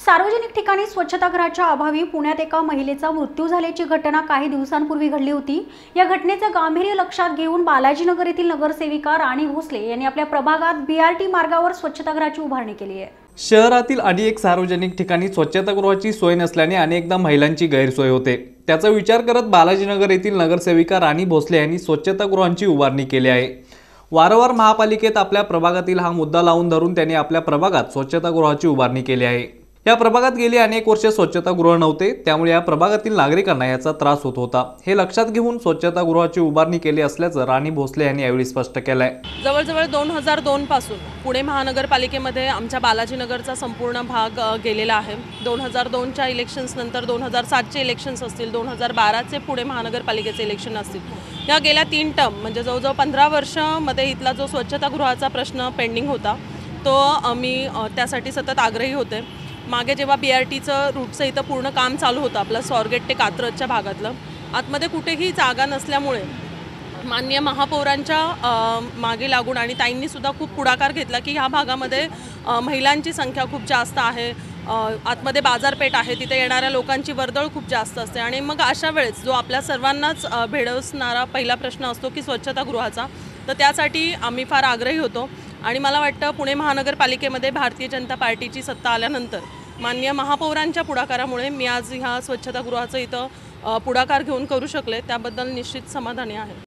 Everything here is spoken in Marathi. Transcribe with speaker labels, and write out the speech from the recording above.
Speaker 1: सार्वजनिक ठिकाणी स्वच्छतागृहाच्या अभावी पुण्यात एका महिलेचा मृत्यू झाल्याची घटना काही दिवसांपूर्वी घडली होती। या घटनेचे गांभीर्य लक्षात घेऊन बालाजीनगर येथील नगरसेविका राणी भोसले यांनी आपल्या प्रभागात बीआरटी मार्गावर स्वच्छतागृहाची उभारणी केली आहे।
Speaker 2: शहरातील अनेक सार्वजनिक ठिकाणी स्वच्छतागृहाची सोय नसल्याने अनेकदा महिलांची गैरसोय होते। त्याचा विचार करत बालाजीनगर येथील नगरसेविका राणी भोसले यांनी स्वच्छतागृहांची उभारणी केली आहे। वारंवार महापालिकेत आपल्या प्रभागातील हा मुद्दा लावून धरून त्यांनी आपल्या प्रभागात स्वच्छतागृहाची उभारणी केली आहे। या प्रभागात गेली अनेक वर्षे स्वच्छतागृह नव्हते, त्यामुळे या प्रभागातील नागरिकांना याचा त्रास होत होता। हे लक्षात घेऊन स्वच्छतागृहाची उभारणी केली असल्याचं राणी भोसले यांनी यावेळी स्पष्ट केलंय।
Speaker 3: जवळजवळ 2002 पासून पुणे महानगरपालिकेमध्ये आमच्या बालाजीनगरचा संपूर्ण भाग गेलेला आहे। 2002च्या इलेक्शन्स नंतर 2007चे इलेक्शन्स असतील, 2012चे पुणे महानगरपालिकेचे इलेक्शन असतील, या गेल्या 3 टर्म म्हणजे जवळजवळ 15 वर्षांमध्ये इथला जो स्वच्छतागृहाचा प्रश्न पेंडिंग होता तो आम्ही त्यासाठी सतत आग्रही होते। मागे जेव्हा बीआरटीचं रूटचं इथं पूर्ण काम चालू होतं आपलं स्वारगेट ते कात्रजच्या भागातलं, आतमध्ये कुठेही जागा नसल्यामुळे माननीय महापौरांच्या मागे लागून आणि ताईंनीसुद्धा खूप पुढाकार घेतला की ह्या भागामध्ये महिलांची संख्या खूप जास्त आहे, आतमध्ये बाजारपेठ आहे, तिथे येणाऱ्या लोकांची वर्दळ खूप जास्त असते आणि मग अशा वेळेस जो आपल्या सर्वांनाच भेडसणारा पहिला प्रश्न असतो की स्वच्छतागृहाचा, तर त्यासाठी आम्ही फार आग्रही होतो। आणि मला वाटतं पुणे महानगरपालिकेमध्ये भारतीय जनता पार्टीची सत्ता आल्यानंतर माननीय महापौरांच्या पुढाकारामुळे मी आज ह्या स्वच्छतागृहाचं इथं पुढाकार घेऊन करू शकले, त्याबद्दल निश्चित समाधानी आहे।